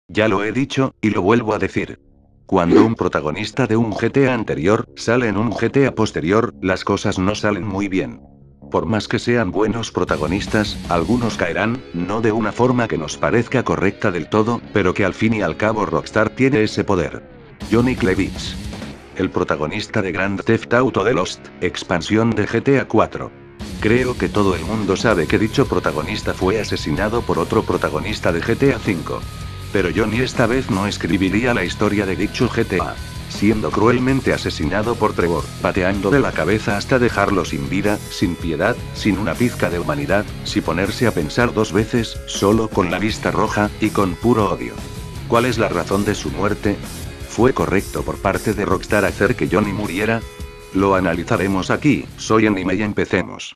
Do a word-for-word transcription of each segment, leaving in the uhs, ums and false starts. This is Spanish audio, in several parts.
Ya lo he dicho, y lo vuelvo a decir. Cuando un protagonista de un G T A anterior sale en un G T A posterior, las cosas no salen muy bien. Por más que sean buenos protagonistas, algunos caerán, no de una forma que nos parezca correcta del todo, pero que al fin y al cabo Rockstar tiene ese poder. Johnny Cleese. El protagonista de Grand Theft Auto The Lost, expansión de G T A cuatro. Creo que todo el mundo sabe que dicho protagonista fue asesinado por otro protagonista de G T A cinco. Pero Johnny esta vez no escribiría la historia de dicho G T A. Siendo cruelmente asesinado por Trevor, pateándole la cabeza hasta dejarlo sin vida, sin piedad, sin una pizca de humanidad, sin ponerse a pensar dos veces, solo con la vista roja, y con puro odio. ¿Cuál es la razón de su muerte? ¿Fue correcto por parte de Rockstar hacer que Johnny muriera? Lo analizaremos aquí, soy Anime y empecemos.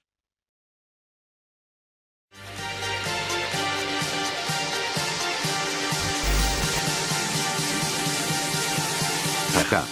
Ajá.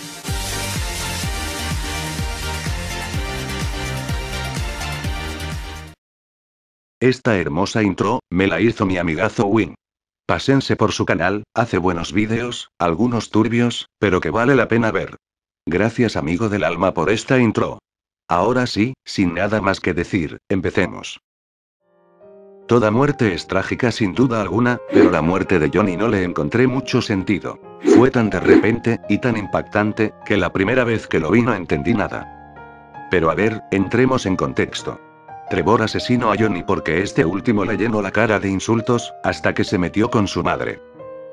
Esta hermosa intro, me la hizo mi amigazo Win. Pásense por su canal, hace buenos vídeos, algunos turbios, pero que vale la pena ver. Gracias amigo del alma por esta intro. Ahora sí, sin nada más que decir, empecemos. Toda muerte es trágica sin duda alguna, pero la muerte de Johnny no le encontré mucho sentido. Fue tan de repente, y tan impactante, que la primera vez que lo vi no entendí nada. Pero a ver, entremos en contexto. Trevor asesinó a Johnny porque este último le llenó la cara de insultos, hasta que se metió con su madre.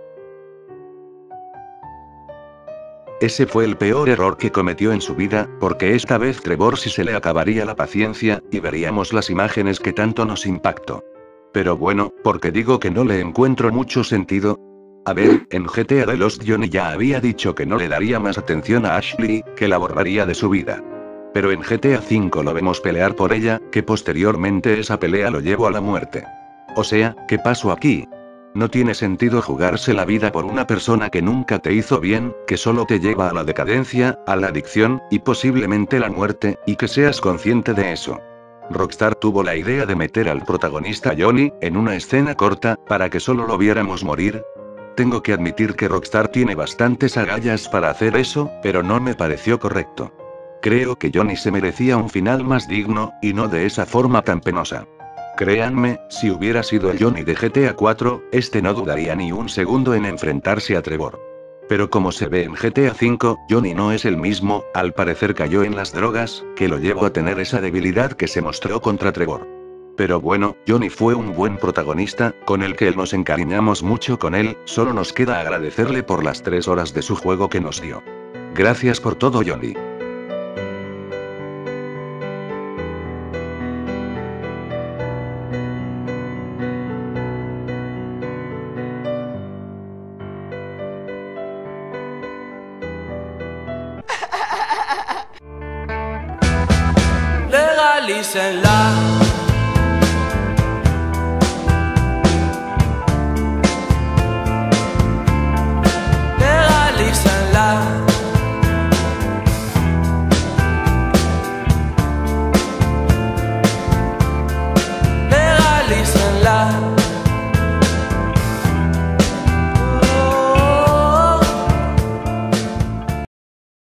Ese fue el peor error que cometió en su vida, porque esta vez Trevor sí se le acabaría la paciencia, y veríamos las imágenes que tanto nos impactó. Pero bueno, ¿por qué digo que no le encuentro mucho sentido? A ver, en G T A The Lost Johnny ya había dicho que no le daría más atención a Ashley, que la borraría de su vida. Pero en G T A cinco lo vemos pelear por ella, que posteriormente esa pelea lo llevó a la muerte. O sea, ¿qué pasó aquí? No tiene sentido jugarse la vida por una persona que nunca te hizo bien, que solo te lleva a la decadencia, a la adicción, y posiblemente la muerte, y que seas consciente de eso. Rockstar tuvo la idea de meter al protagonista Johnny, en una escena corta, para que solo lo viéramos morir. Tengo que admitir que Rockstar tiene bastantes agallas para hacer eso, pero no me pareció correcto. Creo que Johnny se merecía un final más digno, y no de esa forma tan penosa. Créanme, si hubiera sido el Johnny de G T A cuatro, este no dudaría ni un segundo en enfrentarse a Trevor. Pero como se ve en G T A cinco, Johnny no es el mismo, al parecer cayó en las drogas, que lo llevó a tener esa debilidad que se mostró contra Trevor. Pero bueno, Johnny fue un buen protagonista, con el que nos encariñamos mucho con él, solo nos queda agradecerle por las tres horas de su juego que nos dio. Gracias por todo Johnny. Legalícenla.